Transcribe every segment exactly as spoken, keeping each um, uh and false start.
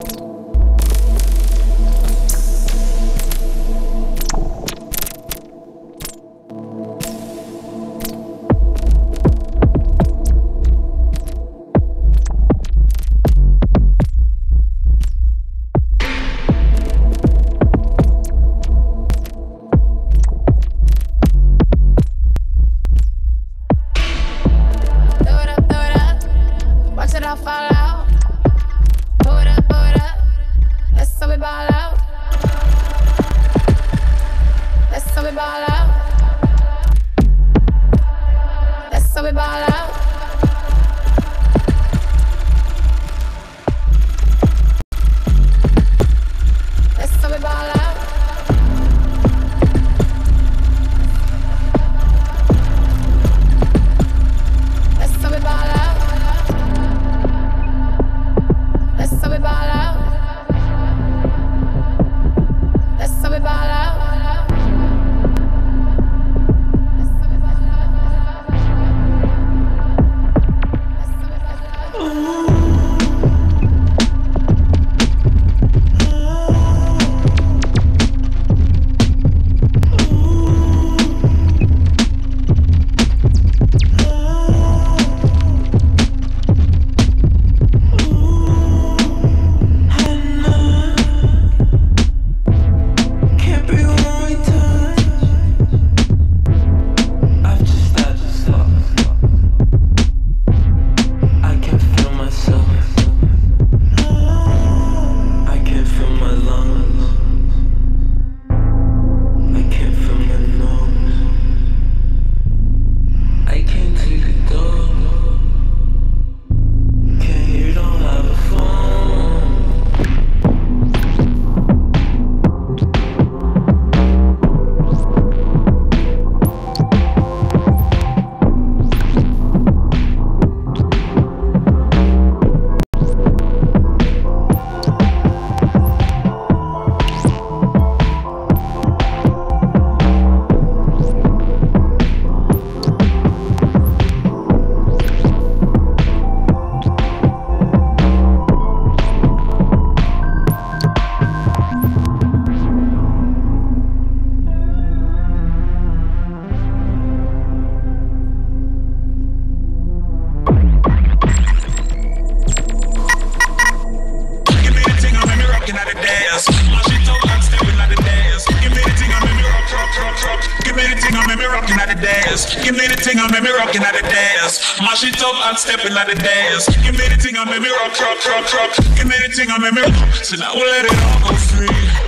Give me the thing, I make me rockin' at the dance. Mash it up and steppin' at the dance. Give me the thing, I make me rock, rock, rock, rock. Give me the thing, I make me rock. So now we'll let it all go free.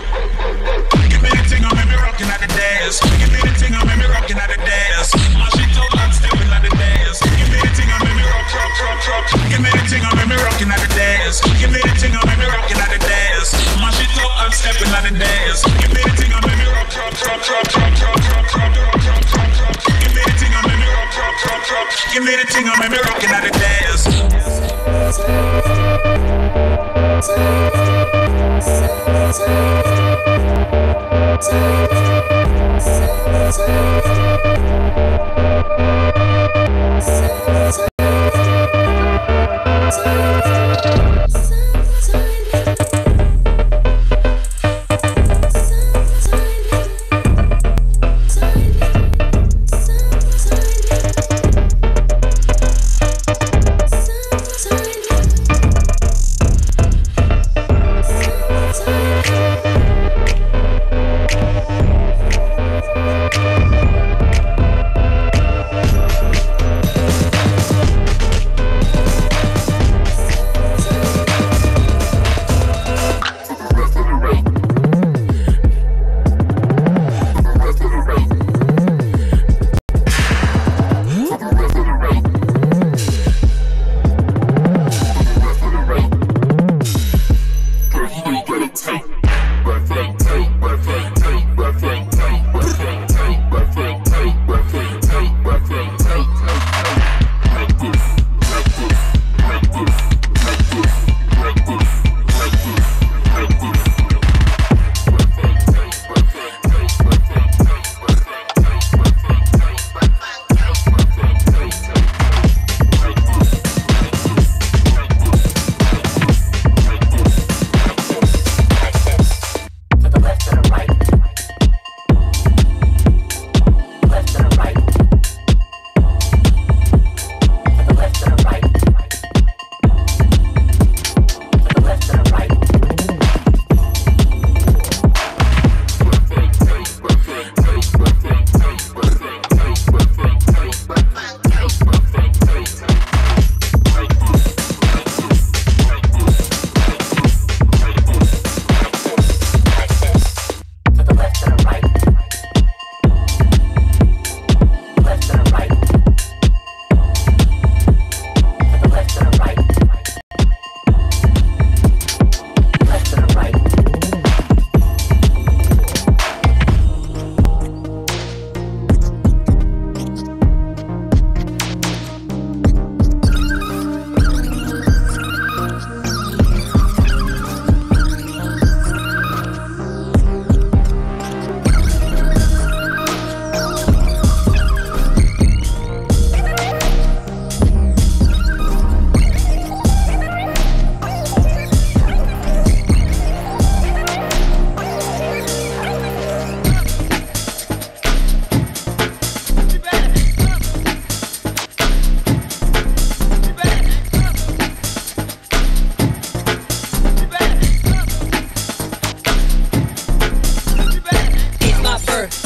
Give me the thing, I make me rockin' at the dance. Give me the thing, I make me rockin' at the dance. Mash it up and steppin' at the dance. Give me the thing, I make me rock, rock, rock, rock. Give me the thing, I make me rockin' at the dance. Give me the thing, I make me rockin' at the dance. Mash it up and steppin' at the dance. Give me the thing, I make me rock, rock, rock, rock, rock, rock, rock, rock, rock, rock, rock. Give me the thing, I make me rock, rock, rock, rock. Give me the thing, I make me rockin' at the dance.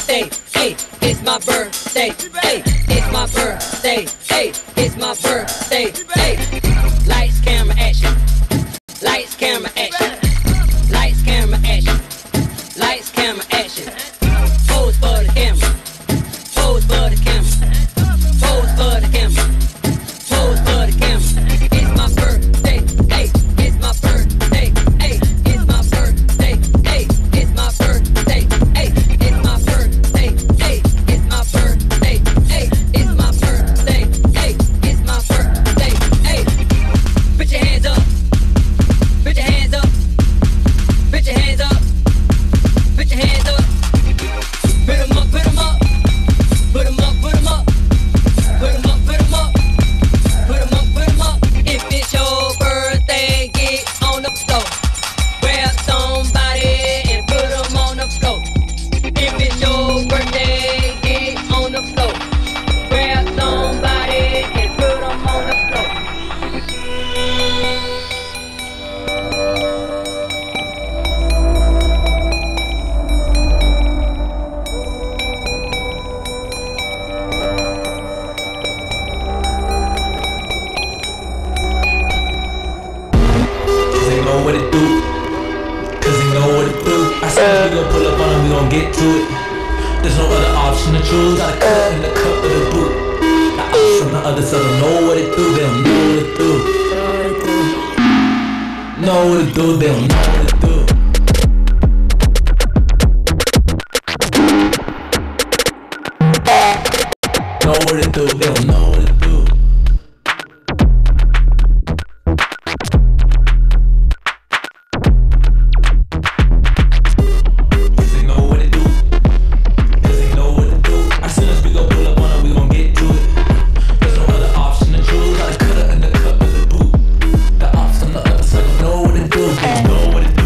birthday, hey, it's my birthday, hey, it's my birthday, hey, it's my birthday, hey. Lights, camera, action. Lights, camera, action. Lights, camera, action. Lights, camera, action. Pose for the camera. Pose for the camera. Pose for the camera. Pose for the camera. It's my birthday, hey, it's my birthday, hey, it's my birthday, hey, it's my birthday, hey, it's my birthday, hey, it's my birthday, hey, it's my birthday, hey, it's my birthday, hey. Put your hands up. Put your hands up. Put your hands up. Put your hands up. Put 'em up, put 'em up. Put 'em up, put 'em up. Put 'em up, put 'em up. Put 'em up, put 'em up. If it's your birthday, get on the floor. Grab somebody and put 'em on the floor. If it's your birthday, get on the floor. Grab somebody and put 'em on the floor. Cause they know what it do. Cause they know what it do. I said we gon' pull up on them, we gon' get to it. There's no other option to choose. Got a cut in the cup of the boot. The ops from the other side don't know what it do. They don't know what it do. Know what it do. They don't know what it do. Know what it do. They don't know what it do. Cause they know what it do. Cause they know what it do. As soon as we gon' pull up on them, we gon' get to it. There's no other option to choose. Got a cutter in the cup of the boot. The ops on the other side don't know what it do. They know what it do.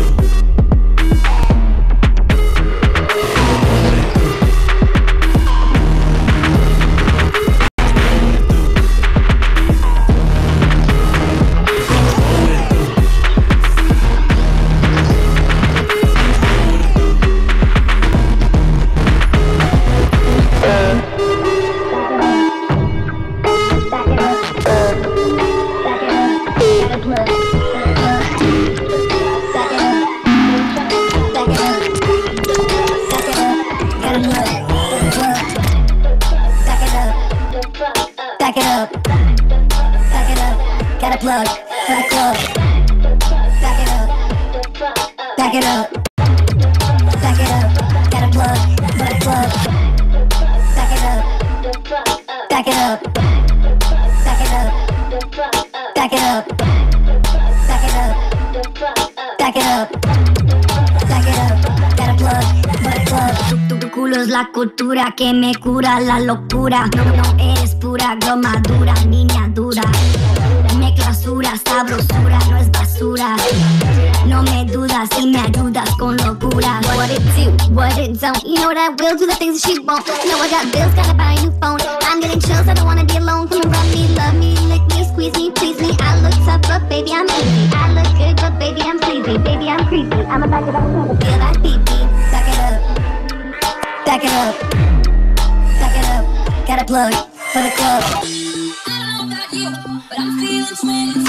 Back it up, back it up, got a plug for the club. Back it up, back it up, back it up, got a plug for the club. Back it up, back it up, back it up, back it up, back it up, back it up, back it up, got a plug for the club. Tu, tu culo es la cultura que me cura la locura. No, no eres pura goma dura, niña dura. Me clausura, sabrosura, no es basura. No me dudas y me ayudas con locura. What it do, what it don't. You know what I will do, the things that she won't. Know I got bills, gotta buy a new phone. I'm getting chills, I don't wanna be alone. Come and rub me, love me, lick me, squeeze me, please me. I look tough, but baby I'm easy. I look good, but baby I'm sleazy. Baby I'm creepy, I'ma back it up. Feel that pee-pee, back it up. Back it up, back it up, got a plug for the club. I don't know about you, but I'm feeling twenty.